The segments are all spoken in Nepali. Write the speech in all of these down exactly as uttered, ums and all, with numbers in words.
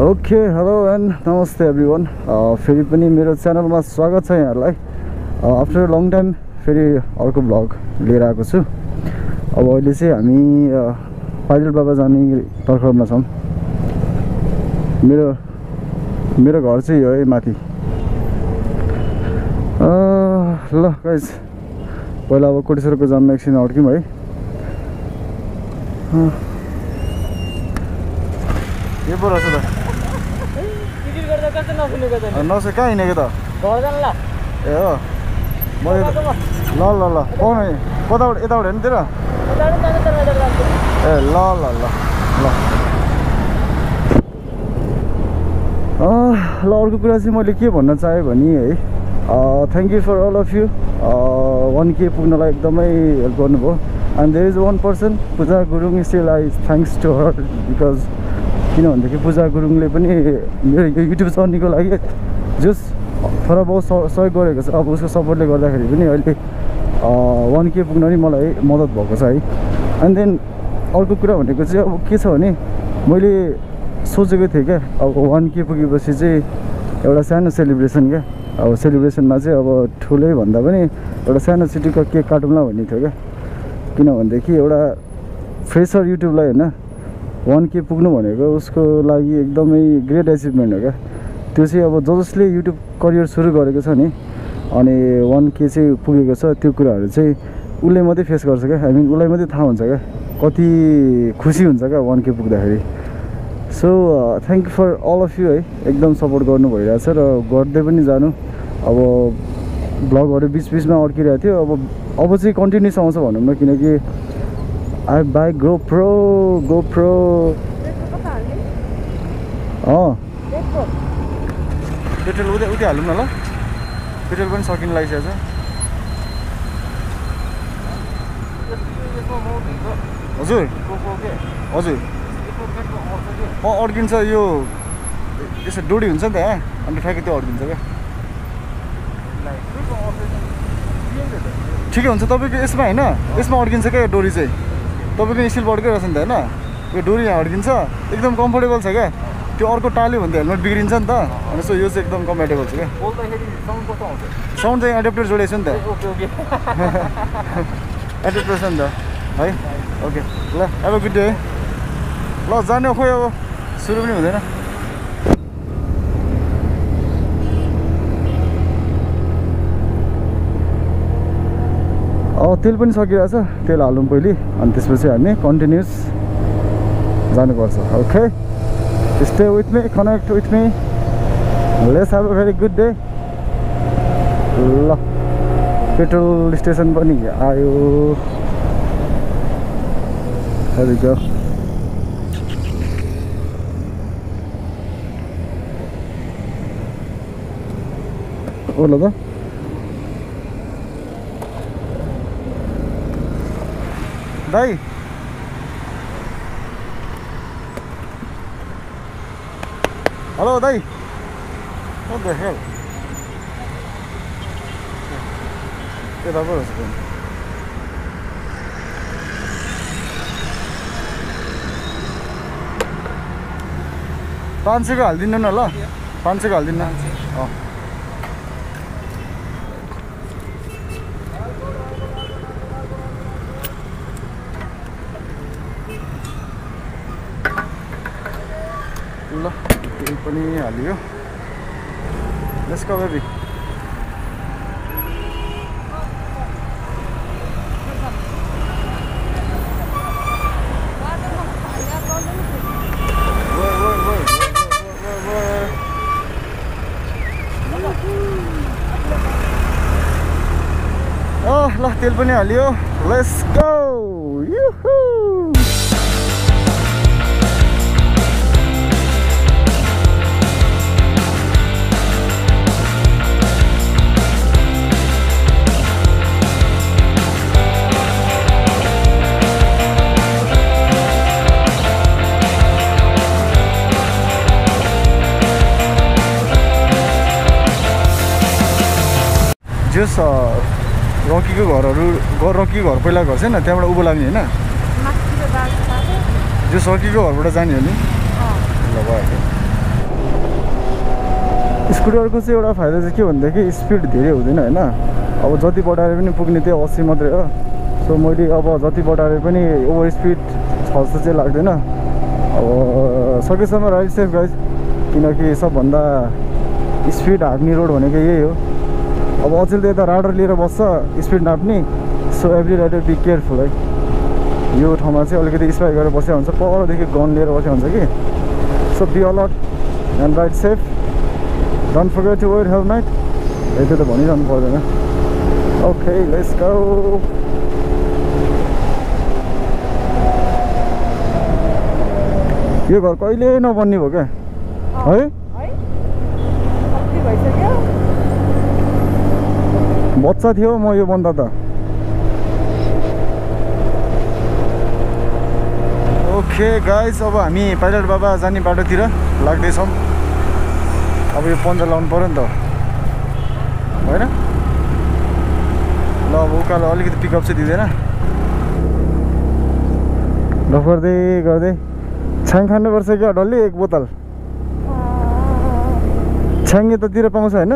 ओके हेलो एन्ड नमस्ते एभ्रिवान फेरि पनि मेरो च्यानलमा स्वागत छ यहाँहरुलाई आफ्टर लङ टाइम फेरि अर्को ब्लग लिएर आएको छु। अब अहिले चाहिँ हामी पाइलट बाबा जाने तर्खरमा छौं। मेरो मेरो घर चाहिँ यो है माथि। ल गाइस पहिला अब कोटेश्वरको जाममा एकछिन अड्क्यौं है। यो पो रहेछ त नसे कहाँ हिँडेको त ए हो मैले ल ल ल पाउन कताबाट यताबाट हेर्नु तेरो ए ल ल ल ल ल अर्को कुरा चाहिँ मैले के भन्न चाहेँ भने है thank you for all of you one K पुग्नलाई एकदमै हेल्प गर्नुभयो। And there is one person Puja Gurung still I thanks to her because किन भन्दाखेरि पूजा गुरुङले पनि मेरो यो युट्युब जर्नीको लागि जस थोडा बहुत सहयोग गरेको छ। अब उसको सपोर्टले गर्दाखेरि पनि अहिले वान के पुग्न नि मलाई मद्दत भएको छ है। एन्ड देन अर्को कुरा भनेको चाहिँ अब के छ भने मैले सोचेको थिएँ क्या अब वान के पुगेपछि चाहिँ एउटा सानो सेलिब्रेसन क्या। अब सेलिब्रेसनमा चाहिँ अब ठुलै भन्दा पनि एउटा सानो सिटीको केक काटौँला भन्ने थियो क्या। किन भनेदेखि एउटा फ्रेसर युट्युबलाई होइन वान के पुग्नु भनेको उसको लागि एकदमै ग्रेट एचिभमेन्ट हो क्या। त्यो चाहिँ अब ज जसले युट्युब करियर सुरु गरेको छ नि अनि वान के चाहिँ पुगेको छ त्यो कुराहरू चाहिँ उसले मात्रै फेस गर्छ क्या। आई मिन उसलाई मात्रै थाहा हुन्छ क्या कति खुसी हुन्छ क्या वान के पुग्दाखेरि। So thank you for all of you है एकदम सपोर्ट गर्नु भइरहेछ र गर्दै पनि जानु। अब ब्लगहरू बिच बिचमा अड्किरहेको थियो अब अब चाहिँ कन्टिन्युस आउँछ भनौँ न किनकि आई बाई गोप्रो गोप्रो अँ पेट्रोल उतै उतै हालौँ न ल। पेट्रोल पनि सकिन लागिसकेको छ। हजुर हजुर अँ अड्किन्छ यो यसो डोरी हुन्छ नि त यहाँ अन्त ठ्याक्कै त्यो अड्किन्छ क्या। ठिकै हुन्छ तपाईँको यसमा होइन यसमा अड्किन्छ क्या यो डोरी चाहिँ तपाईँको स्टिलबर्डकै रहेछ नि त होइन यो डोरी यहाँ अड्किन्छ एकदम कम्फोर्टेबल छ क्या। त्यो अर्को टाल्यो भने त हेलमेट बिग्रिन्छ नि त अनि सो यो चाहिँ एकदम कम्फोर्टेबल छ क्या। साउन्ड चाहिँ एडेप्टर जोडेको छु नि त एडेप्टर छ नि त है। ओके ल हेभ अ गुड डे ल जाने खोइ अब सुरु पनि हुँदैन। अब तेल पनि सकिरहेछ तेल हालौँ पहिले अनि त्यसपछि हामी कन्टिन्युस जानुपर्छ। Okay stay with me connect with me let's have a very good day. ल पेट्रोल स्टेसन पनि आयो। There we go. Hola da. Dai. Hello, Dai. What the hell? Hey, that was good. पाँच सौ को हालिदिनु न ल पाँच सौ को हालिदिनु अँ ल तेल पनि हालियो। Let's go baby. ल तेल पनि हालियो। Let's go युहू। जस रकीको घरहरू रकी घर पहिला घर छैन त्यहाँबाट उभो लाग्ने होइन जो सकीको घरबाट जाने हो नि ल भयो। स्कुटरको चाहिँ एउटा फाइदा चाहिँ के भन्दाखेरि स्पिड धेरै हुँदैन होइन। अब जति बढाएर पनि पुग्ने त्यो अस्सी मात्रै हो। सो मैले अब जति बढाएर पनि ओभर स्पिड छ जस्तो चाहिँ लाग्दैन। अब सकेसम्म राइड सेफ गाइज, किनकि सबभन्दा स्पिड हाक्ने रोड भनेको यही हो। अब अचेल त यता राडर लिएर बस्छ स्पिड नाप्ने। So every rider be careful है। यो ठाउँमा चाहिँ अलिकति स्पाई गरेर बसेको हुन्छ, परदेखि गन लिएर बसेको हुन्छ कि। So be alert and ride safe, don't forget to wear helmet. यति त भनिरहनु पर्दैन। Okay let's go. यो घर कहिले नबन्ने भयो क्या है? बच्चा थियो म यो बन्दा त। ओके गाइस, अब हामी पाइलट बाबा जाने बाटोतिर लाग्दैछौँ। अब यो पन्जा लाउनु पऱ्यो नि त होइन? ल अब उकालो अलिकति पिकअप चाहिँ दिँदैन। ल गर्दै गर्दै छ्याङ खानुपर्छ क्या डल्लै एक बोतल। छ्याङ यतातिर पाउँछ होइन?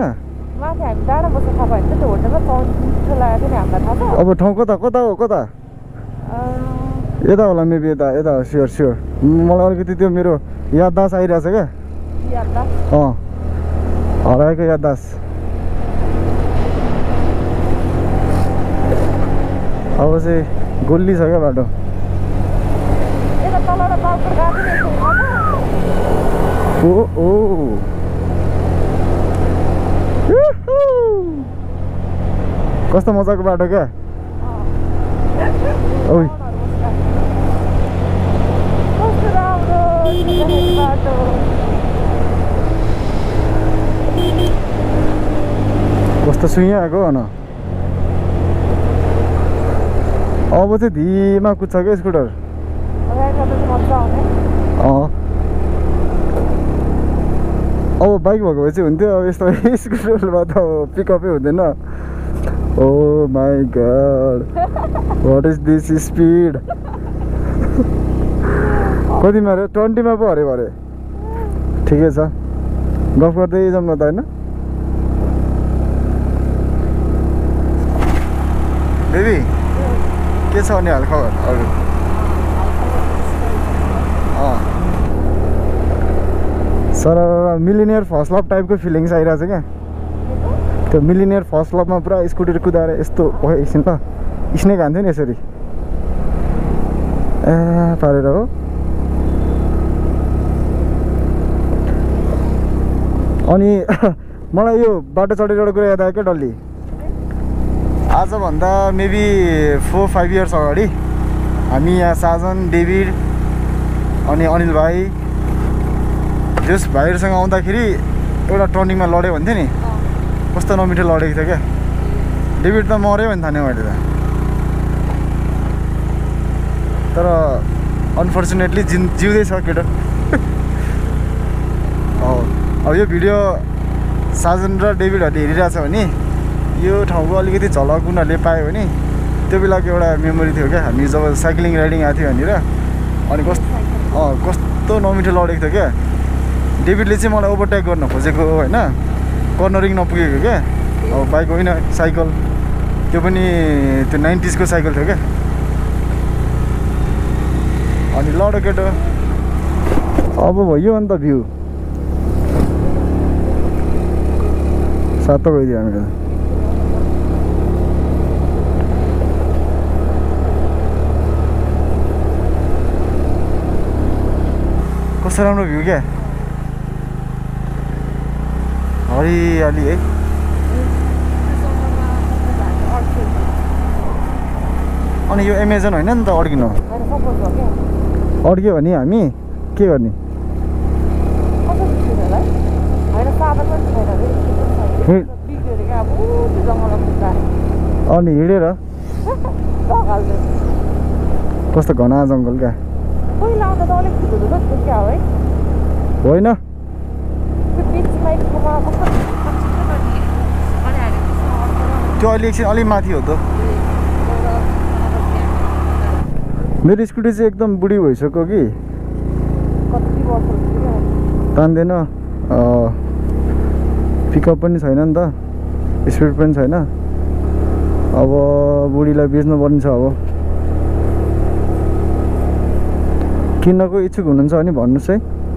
अब ठाउँ कता कता हो कता? यता होला मेबी, यता यता हो स्योर स्योर। मलाई अलिकति त्यो मेरो याददास आइरहेछ क्या। अँ हराएको याददास। अब चाहिँ गोल्ली छ क्या बाटो। ओ ओ कस्तो मजाको बाटो क्या। ओइ कस्तो सुइँ आएको भन। अब चाहिँ धिमा कुद्छ क्या स्कुटर। अँ अब बाइक भएको भए चाहिँ हुन्थ्यो, अब यस्तो स्कुटरमा त पिकअपै हुँदैन। Oh my god, what is this speed. कतिमा अरे ट्वेन्टीमा पो हरे भरे। ठिकै छ, गफ गर्दै जाउँ न त होइन? बेबी के छ अनि हालखबर अरू? अँ सर मिलिनियर फर्स्ट लभ टाइपको फिलिङ्स आइरहेको छ क्या। त्यो मिलिनियर फर्स्ट लभमा पुरा स्कुटर कुदाएर यस्तो एकछिन त स्नेक हान्थ्यो नि यसरी ए पारेर हो। अनि मलाई यो बाटो चढेर एउटा कुरा याद आयो क्या डल्ली। आजभन्दा मेबी फोर फाइभ इयर्स अगाडि हामी यहाँ साजन, डेभिड अनि अनिल भाइ त्यस भाइहरूसँग आउँदाखेरि एउटा टर्निङमा लड्यो भन्थ्यो नि, कस्तो नमिठो लडेको थियो क्या। डेभिड त मऱ्यो भने थाहा मैले त, तर अनफर्चुनेटली जिन् जिउँदैछ केटा। अब यो भिडियो साजन र डेभिडहरूले हेरिरहेछ भने यो ठाउँको अलिकति झलक उनीहरूले पायो भने त्यो बेलाको एउटा मेमोरी थियो क्या। हामी जब साइक्लिङ राइडिङ आएको थियो भनेर, अनि कस्तो अँ कस्तो नमिठो लडेको थियो क्या। डेभिडले चाहिँ मलाई ओभरटेक गर्न खोजेको होइन, कर्नरिङ नपुगेको क्या। अब बाइक होइन साइकल, त्यो पनि त्यो नाइन्टिजको साइकल थियो क्या। अनि लड्यो केटो। अब भयो अन्त भ्यू सातो गइदियो हामीले। कस्तो राम्रो भ्यू क्या, हरियाली है। अनि यो एमेजन होइन नि त अड्किनु, अड्क्यो भने हामी के गर्ने? अनि हिँडेर कस्तो घना जङ्गल क्या होइन? त्यो अहिले एकछिन अलिक माथि हो त। मेरो स्कुटी चाहिँ एकदम बुढी भइसक्यो कि, पिकअप पनि छैन नि त, स्पिड पनि छैन। अब बुढीलाई बेच्नुपर्ने छ। अब किन्नको इच्छुक हुनुहुन्छ भने भन्नुहोस् है,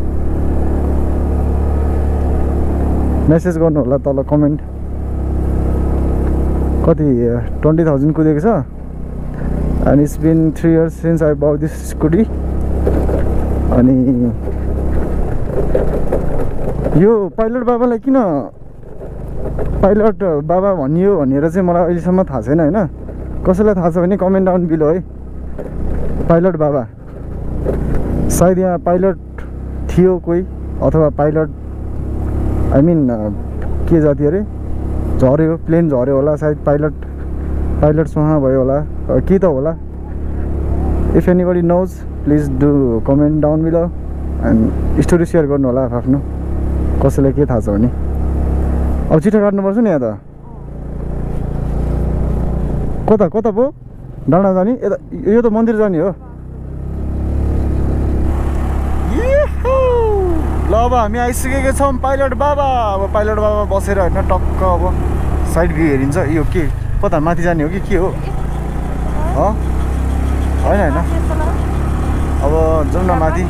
मेसेज गर्नु होला तल कमेन्ट। कति ट्वेन्टी थाउजन्ड कुदेको छ and it's been three years since I bought this scooty. अनि यो पाइलट बाबालाई किन पाइलट बाबा भनियो भनेर चाहिँ मलाई अहिलेसम्म थाहा छैन होइन। कसैलाई थाहा छ भने कमेन्ट डाउन बिलो है। पाइलट बाबा सायद यहाँ पाइलट थियो कोही, अथवा पाइलट आई मिन के जाति अरे झऱ्यो, प्लेन झऱ्यो होला सायद, पाइलट पाइलट सुहा भयो होला के त होला। If anybody knows please do comment down below and story share गर्नु होला आफ्नो, कसैलाई के थाहा छ भने। अब छिटो काट्नुपर्छ नि यहाँ त। कता कता पो डाँडा जाने? यता यो त मन्दिर जाने हो। ल अब हामी आइसकेका छौँ पाइलट बाबा। अब पाइलट बाबा बसेर होइन टक्क अब साइड भ्यू हेरिन्छ। यो के कता माथि जाने हो कि के हो? होइन होइन अब जाउँ न माथि।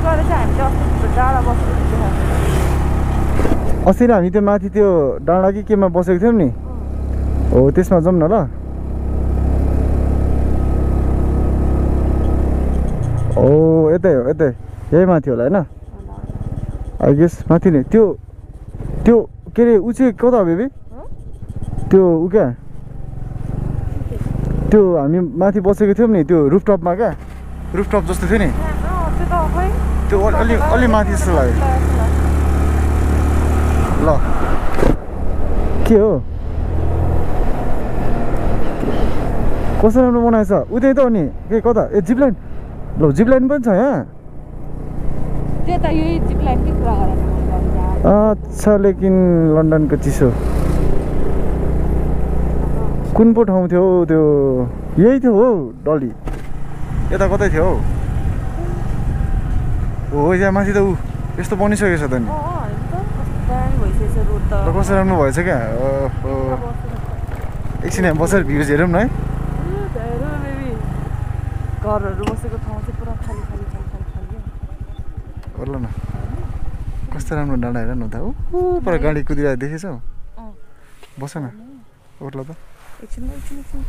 अस्ति हामी त्यो माथि त्यो डाँडा कि केमा बसेको थियौँ नि, हो त्यसमा जाउँ न ल। ओ यतै हो, यतै यही माथि होला होइन आई गेस। माथि नै त्यो त्यो के अरे ऊ चाहिँ कता हो बेबी? त्यो ऊ क्या त्यो हामी माथि बसेको थियौँ नि त्यो रुफटपमा क्या, रुफटप जस्तो थियो नि त्यो अलि अलि माथि जस्तो लाग्यो। ल के हो कस्तो राम्रो बनाएछ? उतै त हो नि के कता? ए जिप लाइन। ल जिप लाइन पनि छ यहाँ। अच्छा लेकिन लन्डनको चिसो कुन पो ठाउँ थियो त्यो? यही थियो हो डली, यता कतै थियो हौ। हो यहाँ माथि त ऊ यस्तो बनिसकेको छ त नि। कस्तो राम्रो भएछ क्या। एकछिन यहाँ बसेर भ्युज हेरौँ न है। घरहरू बसेको ठाउँ चाहिँ पुरा खाली खाली खाली खाली खाली ओर्ल न कस्तो राम्रो डाँडा हेर न त। ऊ पर गाडी कुदिरहेको देखेछौ? बस न ओर्ल त। एकछिन एकछिन एकछिन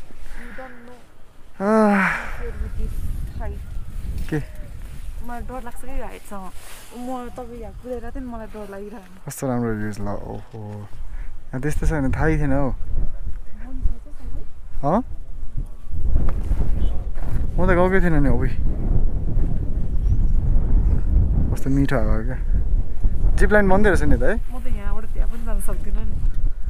के मलाई डर लाग्छ कि हाइटसँग। म तपाईँ यहाँ कुदेर थिएँ नि मलाई डर लागिरहेको। कस्तो राम्रो भ्युज ल। ओहो यहाँ त्यस्तो छ भने थाहै थिएन हौ। अँ म त गएकै थिएन नि। अब कस्तो मिठो हावा क्या। जिप लाइन बन्दै रहेछ नि त है। म त यहाँबाट त्यहाँ पनि जान सक्दिनँ नि।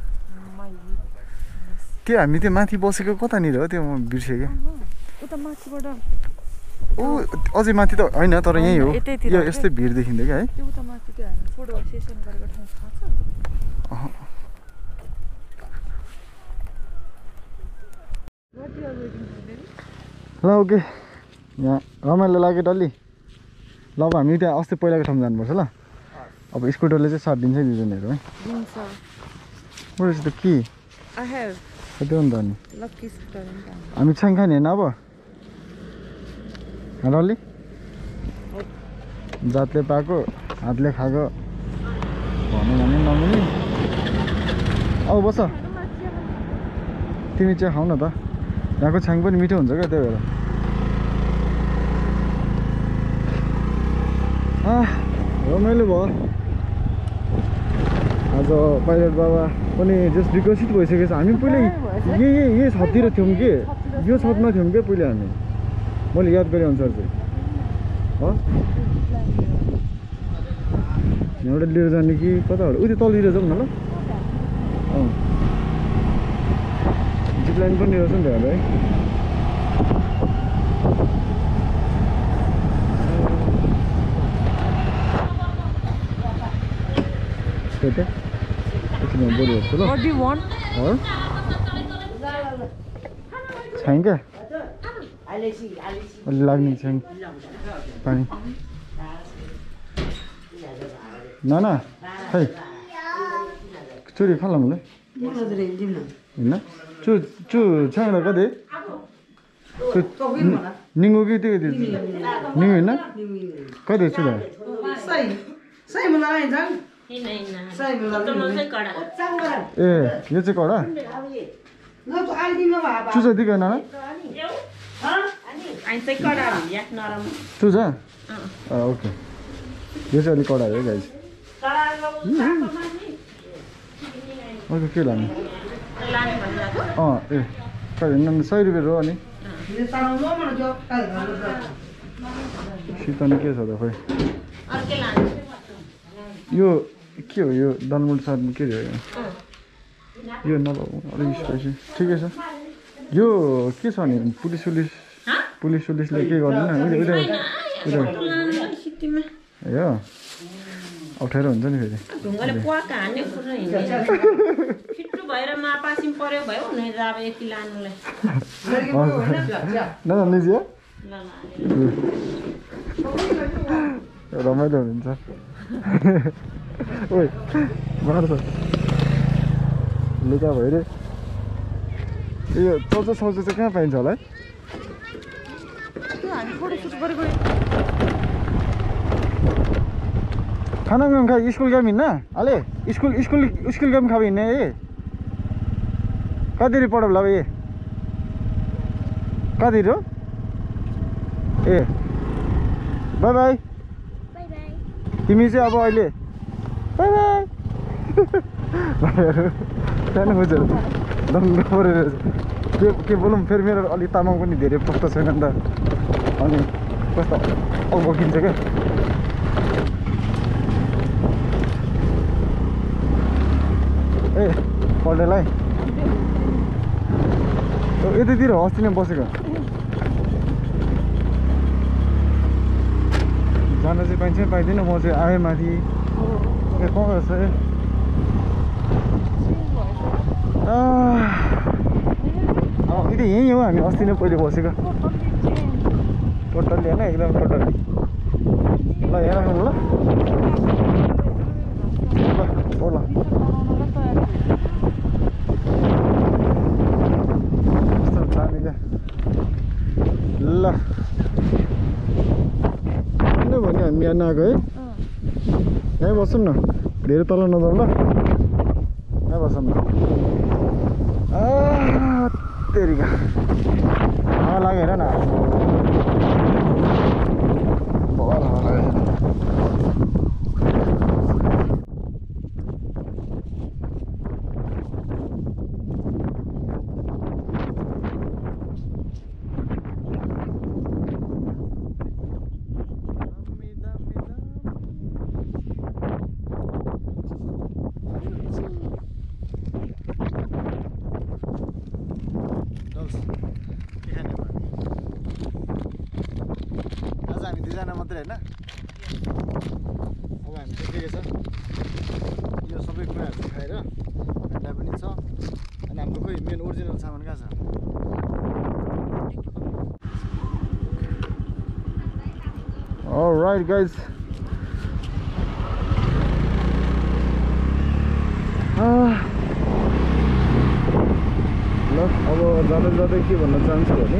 त्यो हामी त्यो माथि बसेको कतानिर हो त्यो? म बिर्सेँ क्या। उता माथिबाट ऊ अझै माथि त होइन तर यहीँ हो। यतैतिर यो यस्तै भिड देखिँदै क्या है। त्यो उता माथि त्यो हामी फोटो सेसन गरेको ठाउँ थाहा छ? ल ओके यहाँ रमाइलो लाग्यो डल्ली। ल अब हामी त्यहाँ अस्ति पहिलाको ठाउँ जानुपर्छ ल। अब स्कुटरले चाहिँ साथ दिन्छ दिँदैनहरू है। What is the key? I have. I don't know. Lucky scooter. हामी छाङ खाने हैन अब? डल्ली जातले पाएको हातले खाएको भन्नु भने नमिल्ने। अब बस तिमी चाहिँ खाऊ न त। यहाँको छाङ पनि मिठो हुन्छ क्या त्यही भएर। रमाइलो भयो आज। पाइलट बाबा पनि जस्ट विकसित भइसकेको छ। हामी पहिले यही यही छततिर थियौँ कि यो छतमा थियौँ क्या पहिले हामी, मैले याद गरेँ अनुसार चाहिँ हो। यहाँबाट लिएर जाने कि कता हो? उति तलतिर जाउँ न ल। अँ जिप लाइन पनि रहेछ नि त है। What do you want? Or? छाङ क्या? अलि लाग्ने छाङ पानी। नाना खै चोरी खाला मलाई होइन चु चु छ्याङ कति निङ्गो कि त्यो निङ्गो होइन कति छु त ए यो चाहिँ कडा चुजा दिएन चुजा ओके यो चाहिँ अलिक कडा हो गाइस अर्को के लाने अँ ए कहिले सय रुपियाँ हो अनि सितन के छ त खोइ यो के हो यो दालमोट साथ के हो यो नभए अलिक स्पाइसी ठिकै छ यो के छ नि पुलिस सुलिस पुलिस सुलिसले के गर्दैन यो अप्ठ्यारो हुन्छ नि फेरि रमाइलो हुन्छ ओइ मार्छ लुगा भयो रे यो चौचो सौचो चाहिँ कहाँ पाइन्छ होला है खाना गम खा स्कुल गम हिँड्न अले स्कुल स्कुल स्कुल गम खाब हिँड्ने ए कति पढ ल ए कति हो ए बाई बाई तिमी चाहिँ अब अहिले बाई बाई त्यहाँ खोज दङ्ग परेर के के बोलौँ फेरि मेरो अलि तामाङ पनि धेरै पुग्छ छैन नि त अनि कस्तो अल्बकिन्छ क्या ए पढ्नेलाई यतैतिर अस्ति नै बसेको जान चाहिँ पाइन्छ पाइँदैन म चाहिँ आएँ माथि ए कहाँ रहेछ ए यति यहीँ हो हामी अस्ति नै पहिले बसेको टोटल्ली होइन एकदम टोटल्ली ल यहाँ राख्नु ल ल ल ल किन भने हामी यहाँ नआएको है यहीँ बसौँ न धेरै तल नजाउँ ल यहीँ बसौँ न तेरिका हावा लाग्यो हेर न बल हावा लाग्यो दुईजना मात्रै होइन अब हामी चाहिँ के छ यो सबै कुराहरू खाएर हामीलाई पनि छ अनि हाम्रो खोइ मेन ओरिजिनल सामान कहाँ छ अलराइट गाइज ल अब जाँदा जाँदै के भन्न चाहन्छु भने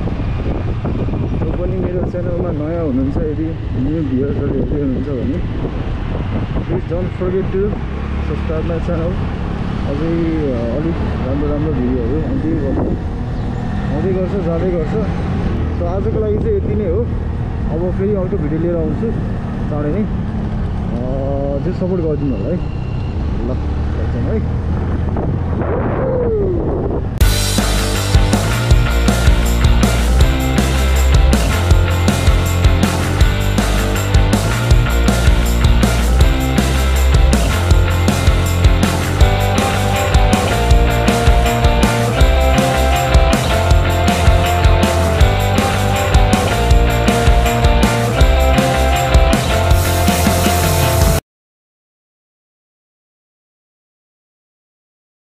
जो पनि मेरो च्यानलमा नयाँ हुनुहुन्छ यदि न्यू भ्युअर्सहरू हेर्दै हुनुहुन्छ भने please don't forget to subscribe my channel अझै अलिक राम्रो राम्रो भिडियोहरू आउँदै गर्छ आउँदै गर्छ जाँदै गर्छ सो आजको लागि चाहिँ यति नै हो अब फेरि अर्को भिडियो लिएर आउँछु चाँडै नै त्यो सपोर्ट गरिदिनु होला है ल है